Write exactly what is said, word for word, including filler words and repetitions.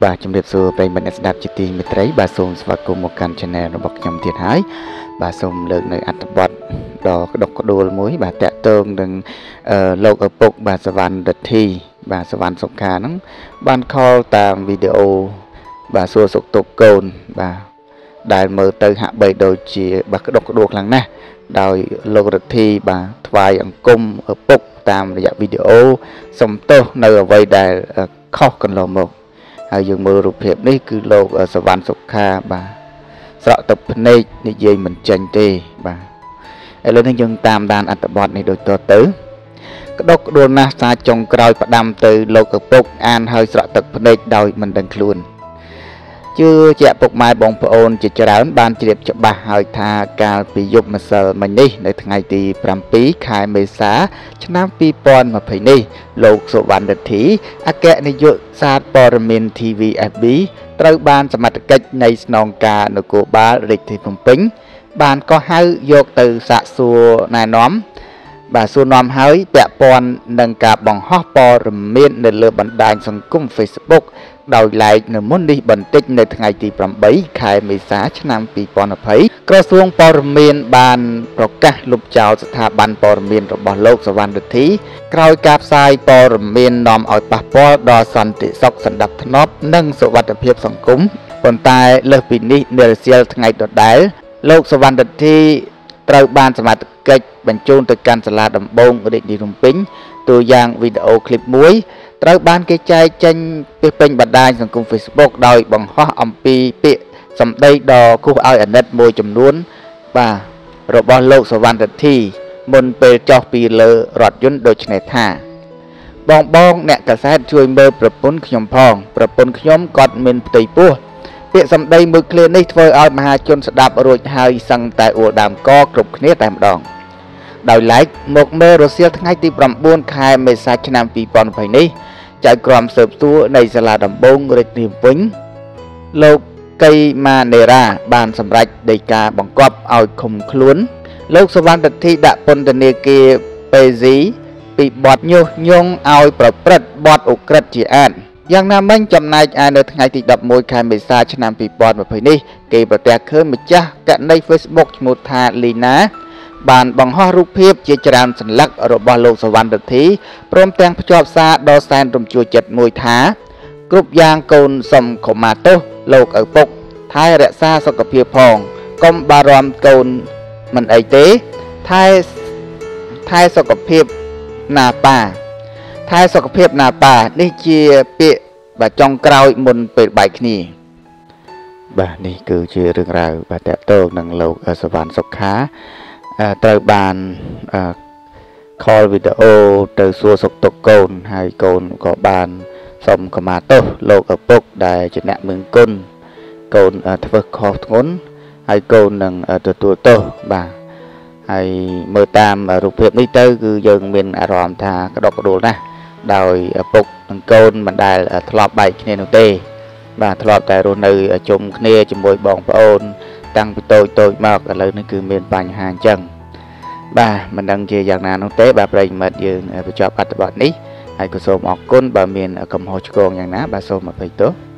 បាទជំរាបសួរប្រិយមិត្តអ្នកស្ដាប់ជាទីមេត្រីបាទសូមស្វាគមន៍មកកាន់ Channel របស់ខ្ញុំទៀតហើយបាទសូមលើកនៅអត្ថបទដ៏ក្តុកក្តួលមួយបាទតាក់ទងនឹងលោកឪពុកបាទសវណ្ណរិទ្ធីបាទសវណ្ណសុខាហ្នឹងបានខលតាមវីដេអូបាទសួរសុខទុក្ខកូនបាទដែលមើលទៅហាក់បីដូចជាបាទក្តុកក្តួលខ្លាំងណាស់ដោយលោករិទ្ធីបាទថ្វាយអង្គមឪពុកតាមរយៈវីដេអូសំទោសនៅអ្វីដែលខុសកន្លងមកហើយយើងមើលរូបភាពនេះគឺលោកសវណ្ណសុខាបាទស្រក់ទឹកភ្នែកនិយាយមិនចេញទេបាទឥឡូវនេះយើងតាមដានអត្ថបទនេះដូចតទៅក្តុកក្តួលណាស់សារចុងក្រោយផ្ដាំទៅលោកឪពុកអានហើយស្រក់ទឹកភ្នែកដោយមិនដឹងខ្លួនជឿជាក់ពុកម៉ែបងប្អូនជាច្រើនបានជ្រាបច្បាស់ហើយថាកាលពីយប់ម្សិលមិញនេះនៅថ្ងៃទីbảyខែមេសាឆ្នាំពីរពាន់ម្ភៃនេះលោកសុវណ្ណរិទ្ធីអគ្គនាយកសារព័ត៌មាន ធី វី អេស ប៊ី ត្រូវបានសមត្ថកិច្ចនៃស្នងការនគរបាលរាជធានីភ្នំពេញបានកោះហៅយកទៅសាកសួរណែនាំបាទសួរនាំហើយពាក់ព័ន្ធនឹងការបង្ហោះព័ត៌មាននៅលើបណ្ដាញសង្គម Facebook ដោយឡែកនៅមុននេះបន្តិចនៅថ្ងៃទីbảyខែមេសាឆ្នាំពីរពាន់ម្ភៃក្រសួងព័ត៌មានបានប្រកាសលុបចោលស្ថាប័នព័ត៌មានរបស់លោកសវណ្ណរិទ្ធីក្រោយការផ្សាយព័ត៌មាននាំឲ្យប៉ះពាល់ដល់សន្តិសុខសណ្ដាប់ធ្នាប់និងសុវត្ថិភាពសង្គមប៉ុន្តែលើសពីនេះនារសៀលថ្ងៃដដែលលោកសវណ្ណរិទ្ធីត្រូវបានសមត្ថកិច្ចបញ្ជូនទៅកាន់សាលាដំបងរាជធានីភ្នំពេញតួយ៉ាងវីដេអូឃ្លីបមួយត្រូវបានគេចែកចេញពីពេញបណ្ដាញសង្គម Facebook ដោយបង្ហោះអំពីពាក្យសម្ដីដ៏គួរឲ្យអាណិតមួយចំនួនបាទរបស់លោកសវណ្ណរិទ្ធីមុនពេលចុះពីលើរថយន្តដូចនេះថាបងបងអ្នកកាសែតជួយមើលប្រពន្ធខ្ញុំផងប្រពន្ធខ្ញុំគាត់មានផ្ទៃពោះពាក្យសម្ដីមួយឃ្លានេះធ្វើឲ្យមហាជនស្ដាប់រួចហើយសឹងតែអួលដើមកគ្រប់គ្នាតែម្ដងដោយឡែកមកមើលរសៀលថ្ងៃទី៩ខែមេសាឆ្នាំពីរពាន់ម្ភៃនេះចៅក្រមស៊ើបសួរនៃសាលាដំបងរាជធានីភ្នំពេញលោកកៃម៉ាណេរ៉ាបានសម្រេចដីកាបង្គាប់ឲ្យឃុំខ្លួនលោកសវណ្ណរិទ្ធីដាក់ពន្ធនាគារពេស៊ីពីបទញុះញង់ឲ្យប្រព្រឹត្តបទឧក្រិដ្ឋជាអាតយ៉ាងណាមិញចំណែកឯនៅថ្ងៃទី១១ខែមេសាឆ្នាំពីរពាន់ម្ភៃនេះគេប្រទះឃើញម្ចាស់កណី Facebook ឈ្មោះថាលីណាបានបង្ហោះរូបភាពជាច្រើនសន្លឹករបស់លោកសវណ្ណរិទ្ធីព្រមទាំងភ្ជាប់សារដ៏សែនរំជួលចិត្តមួយថាគ្រប់យ៉ាងកូនសុំខមាទោសលោកឪពុកថែរក្សាសុខភាពផងកុំបារម្ភកូនមិនអីទេថែថែសុខភាពណាប៉ាថែសុខភាពណាប៉ានេះជាពាក្យបាទចុងក្រោយមុនពេលបែកគ្នាបាទនេះគឺជារឿងរ៉ាវបាទតកតងនឹងលោកសវណ្ណសុខាត្រូវបានខលវីដេអូទៅសួរសុខទុក្ខកូនហើយកូនក៏បានសុំខមាទោសលោកឪពុកដែលជាអ្នកមឹងគុណកូនធ្វើខុសធ្ងន់ហើយកូននឹងទទួលទោសបាទហើយមើលតាមរូបភាពនេះទៅគឺយើងមានអារម្មណ៍ថាក្តុកក្តួលណាស់ដោយឪពុកនិងកូនមិនដែលធ្លាប់បែកគ្នានោះទេបាទធ្លាប់តែរស់នៅជុំគ្នាជាមួយបងប្អូនតាំងពីតូចតូចមកឥឡូវនេះគឺមានបញ្ហាអញ្ចឹងបាទមិនដឹងជាយ៉ាងណានោះទេបាទប្រិយមិត្តយើងបញ្ចប់អត្ថបទនេះហើយក៏សូមអរគុណបើមានកំហុសឆ្គងយ៉ាងណាបាទសូមអភ័យទោស